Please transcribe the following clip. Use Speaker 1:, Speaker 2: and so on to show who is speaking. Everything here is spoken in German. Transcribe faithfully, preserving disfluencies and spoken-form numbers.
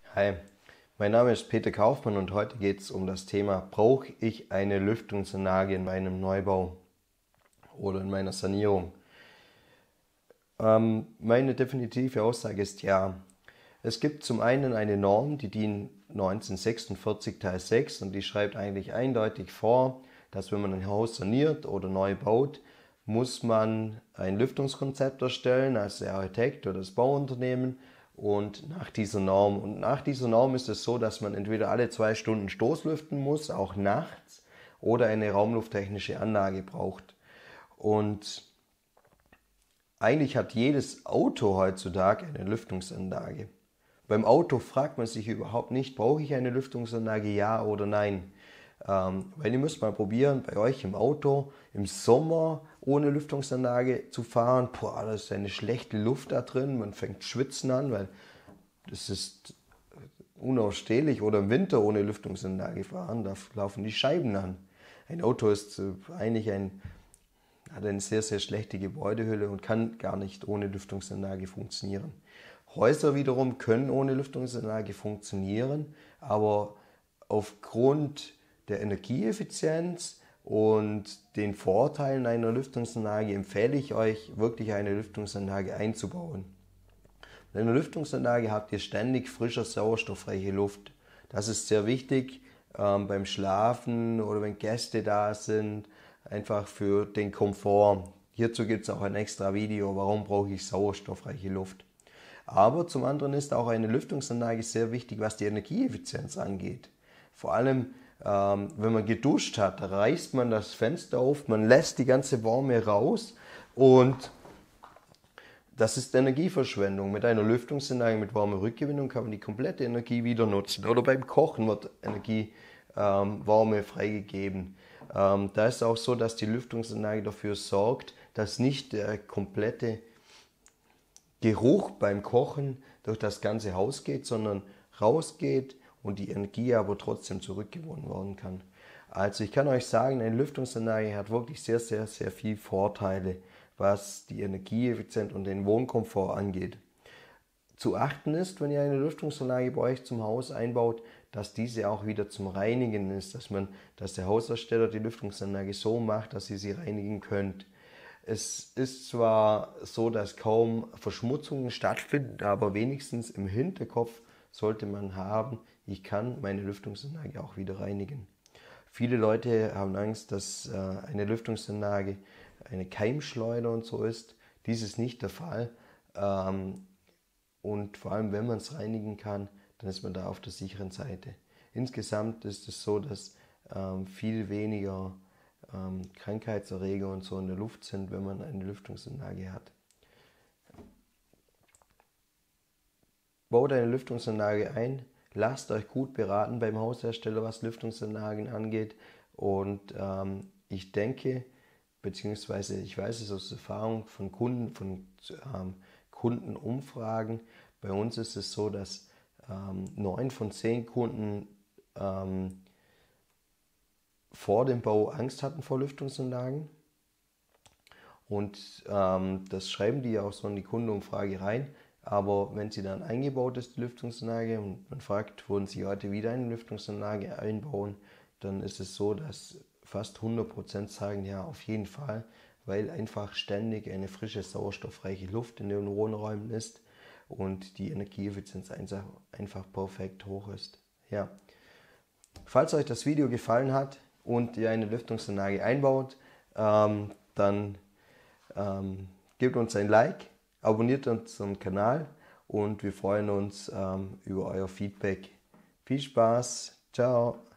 Speaker 1: Hi, mein Name ist Peter Kaufmann und heute geht es um das Thema: Brauche ich eine Lüftungsanlage in meinem Neubau oder in meiner Sanierung? Ähm, meine definitive Aussage ist ja. Es gibt zum einen eine Norm, die DIN neunzehnhundertsechsundvierzig Teil sechs, und die schreibt eigentlich eindeutig vor, dass wenn man ein Haus saniert oder neu baut, muss man ein Lüftungskonzept erstellen, als der Architekt oder das Bauunternehmen, und nach dieser Norm. Und nach dieser Norm ist es so, dass man entweder alle zwei Stunden Stoßlüften muss, auch nachts, oder eine raumlufttechnische Anlage braucht. Und eigentlich hat jedes Auto heutzutage eine Lüftungsanlage. Beim Auto fragt man sich überhaupt nicht, brauche ich eine Lüftungsanlage, ja oder nein. Ähm, weil ihr müsst mal probieren, bei euch im Auto im Sommer ohne Lüftungsanlage zu fahren. Boah, da ist eine schlechte Luft da drin, man fängt schwitzen an, weil das ist unausstehlich. Oder im Winter ohne Lüftungsanlage fahren, da laufen die Scheiben an. Ein Auto ist eigentlich ein, hat eine sehr, sehr schlechte Gebäudehülle und kann gar nicht ohne Lüftungsanlage funktionieren. Häuser wiederum können ohne Lüftungsanlage funktionieren, aber aufgrund der Energieeffizienz und den Vorteilen einer Lüftungsanlage empfehle ich euch, wirklich eine Lüftungsanlage einzubauen. Mit einer Lüftungsanlage habt ihr ständig frische, sauerstoffreiche Luft. Das ist sehr wichtig ähm, beim Schlafen oder wenn Gäste da sind, einfach für den Komfort. Hierzu gibt es auch ein extra Video, warum brauche ich sauerstoffreiche Luft. Aber zum anderen ist auch eine Lüftungsanlage sehr wichtig, was die Energieeffizienz angeht. Vor allem, ähm, wenn man geduscht hat, reißt man das Fenster auf, man lässt die ganze Wärme raus, und das ist Energieverschwendung. Mit einer Lüftungsanlage mit Wärmerückgewinnung kann man die komplette Energie wieder nutzen. Oder beim Kochen wird Energie, ähm, Wärme freigegeben. Ähm, da ist es auch so, dass die Lüftungsanlage dafür sorgt, dass nicht der komplette Geruch beim Kochen durch das ganze Haus geht, sondern rausgeht und die Energie aber trotzdem zurückgewonnen werden kann. Also ich kann euch sagen, eine Lüftungsanlage hat wirklich sehr, sehr, sehr viele Vorteile, was die Energieeffizienz und den Wohnkomfort angeht. Zu achten ist, wenn ihr eine Lüftungsanlage bei euch zum Haus einbaut, dass diese auch wieder zum Reinigen ist, dass, man, dass der Hausersteller die Lüftungsanlage so macht, dass ihr sie reinigen könnt. Es ist zwar so, dass kaum Verschmutzungen stattfinden, aber wenigstens im Hinterkopf sollte man haben, ich kann meine Lüftungsanlage auch wieder reinigen. Viele Leute haben Angst, dass eine Lüftungsanlage eine Keimschleuder und so ist. Dies ist nicht der Fall. Und vor allem, wenn man es reinigen kann, dann ist man da auf der sicheren Seite. Insgesamt ist es so, dass viel weniger Krankheitserreger und so in der Luft sind, wenn man eine Lüftungsanlage hat. Baut eine Lüftungsanlage ein, lasst euch gut beraten beim Haushersteller, was Lüftungsanlagen angeht, und ähm, ich denke, beziehungsweise ich weiß es aus Erfahrung von Kunden, von ähm, Kundenumfragen, bei uns ist es so, dass ähm, neun von zehn Kunden ähm, vor dem Bau Angst hatten vor Lüftungsanlagen, und ähm, das schreiben die auch so in die Kundenumfrage rein. Aber wenn sie dann eingebaut ist, die Lüftungsanlage, und man fragt, wollen sie heute wieder eine Lüftungsanlage einbauen, dann ist es so, dass fast hundert Prozent sagen, ja, auf jeden Fall, weil einfach ständig eine frische, sauerstoffreiche Luft in den Wohnräumen ist und die Energieeffizienz einfach perfekt hoch ist. Ja. Falls euch das Video gefallen hat und ihr eine Lüftungsanlage einbaut, ähm, dann ähm, gebt uns ein Like, abonniert unseren Kanal, und wir freuen uns ähm, über euer Feedback. Viel Spaß, ciao!